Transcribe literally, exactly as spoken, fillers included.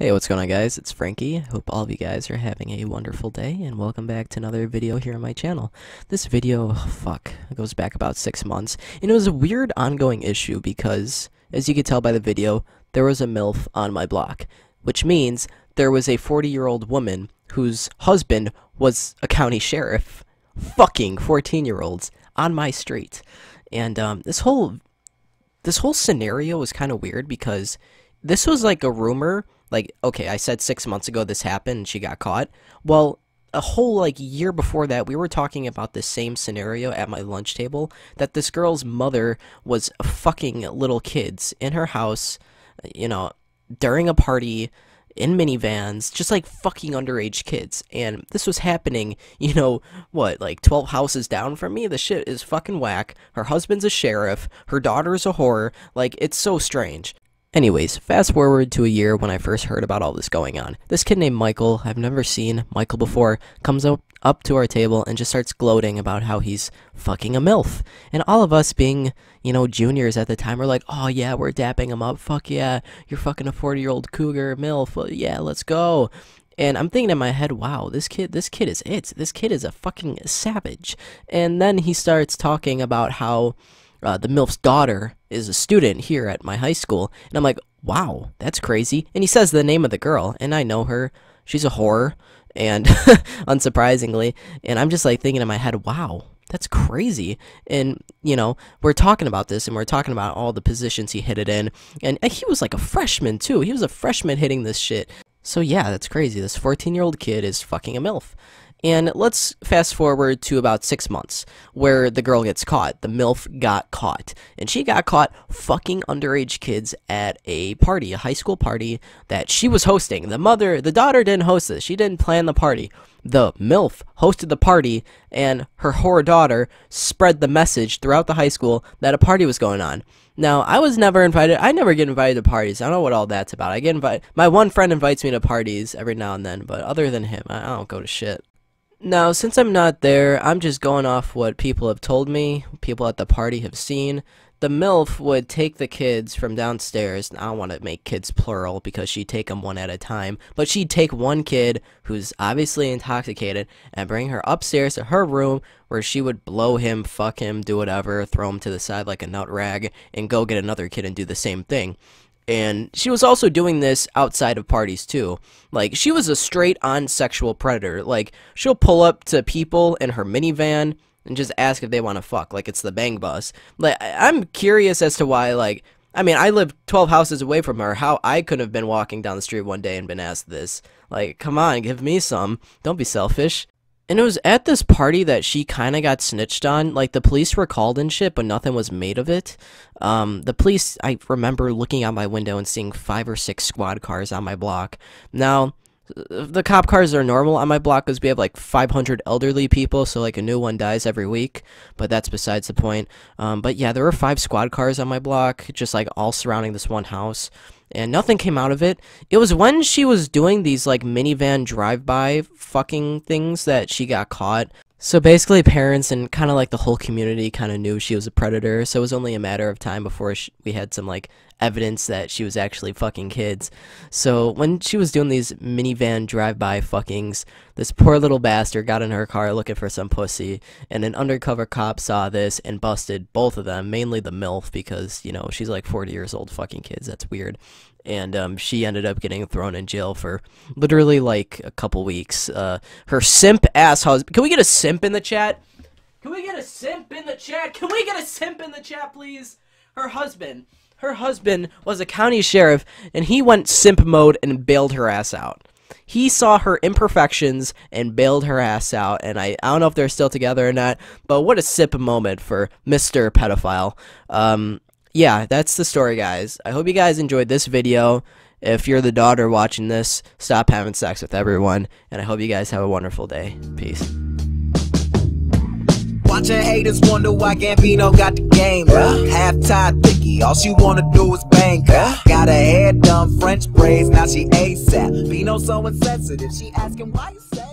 Hey, what's going on, guys? It's Frankie. Hope all of you guys are having a wonderful day, and welcome back to another video here on my channel. This video, oh, fuck, goes back about six months, and it was a weird ongoing issue because, as you can tell by the video, there was a MILF on my block, which means there was a forty-year-old woman whose husband was a county sheriff fucking fourteen-year-olds on my street. And um, this whole this whole scenario was kind of weird because this was like a rumor. Like, okay, I said six months ago this happened and she got caught. Well, a whole, like, year before that, we were talking about the same scenario at my lunch table, that this girl's mother was fucking little kids in her house, you know, during a party, in minivans, just, like, fucking underage kids. And this was happening, you know, what, like, twelve houses down from me? The shit is fucking whack. Her husband's a sheriff. Her daughter's a whore. Like, it's so strange. Anyways, fast forward to a year when I first heard about all this going on. This kid named Michael, I've never seen Michael before, comes up, up to our table and just starts gloating about how he's fucking a MILF. And all of us being, you know, juniors at the time, we're like, oh yeah, we're dapping him up, fuck yeah, you're fucking a forty-year-old cougar MILF, yeah, let's go. And I'm thinking in my head, wow, this kid, this kid is it. This kid is a fucking savage. And then he starts talking about how Uh, the MILF's daughter is a student here at my high school, and I'm like, wow, that's crazy. And he says the name of the girl, and I know her. She's a whore, and unsurprisingly, and I'm just like thinking in my head, wow, that's crazy. And, you know, we're talking about this, and we're talking about all the positions he hit it in, and he was like a freshman, too. He was a freshman hitting this shit. So yeah, that's crazy. This fourteen-year-old kid is fucking a MILF. And let's fast forward to about six months, where the girl gets caught. The MILF got caught. And she got caught fucking underage kids at a party, a high school party that she was hosting. The mother, the daughter didn't host this. She didn't plan the party. The MILF hosted the party, and her whore daughter spread the message throughout the high school that a party was going on. Now, I was never invited. I never get invited to parties. I don't know what all that's about. I get invited. My one friend invites me to parties every now and then, but other than him, I don't go to shit. Now, since I'm not there, I'm just going off what people have told me, people at the party have seen. The MILF would take the kids from downstairs, and I don't want to make kids plural because she'd take them one at a time, but she'd take one kid who's obviously intoxicated and bring her upstairs to her room where she would blow him, fuck him, do whatever, throw him to the side like a nut rag, and go get another kid and do the same thing. And she was also doing this outside of parties, too. Like, she was a straight-on sexual predator. Like, she'll pull up to people in her minivan and just ask if they want to fuck, like it's the bang bus. Like, I'm curious as to why, like, I mean, I live twelve houses away from her. How I could have been walking down the street one day and been asked this. Like, come on, give me some. Don't be selfish. And it was at this party that she kind of got snitched on. Like, the police were called and shit, but nothing was made of it. Um, the police, I remember looking out my window and seeing five or six squad cars on my block. Now, the cop cars are normal on my block because we have like five hundred elderly people, so like a new one dies every week, but that's besides the point. Um, but yeah, there were five squad cars on my block, just like all surrounding this one house, and nothing came out of it. It was when she was doing these like minivan drive-by fucking things that she got caught. So basically parents and kind of like the whole community kind of knew she was a predator, so it was only a matter of time before she, we had some like evidence that she was actually fucking kids. So when she was doing these minivan drive-by fuckings, this poor little bastard got in her car looking for some pussy, and an undercover cop saw this and busted both of them, mainly the MILF because, you know, she's like forty years old fucking kids, that's weird. And um, she ended up getting thrown in jail for literally like a couple weeks. Uh, her simp ass husband. Can we get a simp in the chat? Can we get a simp in the chat? Can we get a simp in the chat, please? Her husband. Her husband was a county sheriff, and he went simp mode and bailed her ass out. He saw her imperfections and bailed her ass out, and I, I don't know if they're still together or not, but what a simp moment for Mister Pedophile. Um... Yeah, that's the story, guys. I hope you guys enjoyed this video. If you're the daughter watching this, stop having sex with everyone. And I hope you guys have a wonderful day. Peace. Watching haters wonder why Gambino got the game. Uh, Half-tied picky, all she wanna do is bang. Uh, got her hair done, French braids, now she ASAP. Bino so insensitive, she asking why you say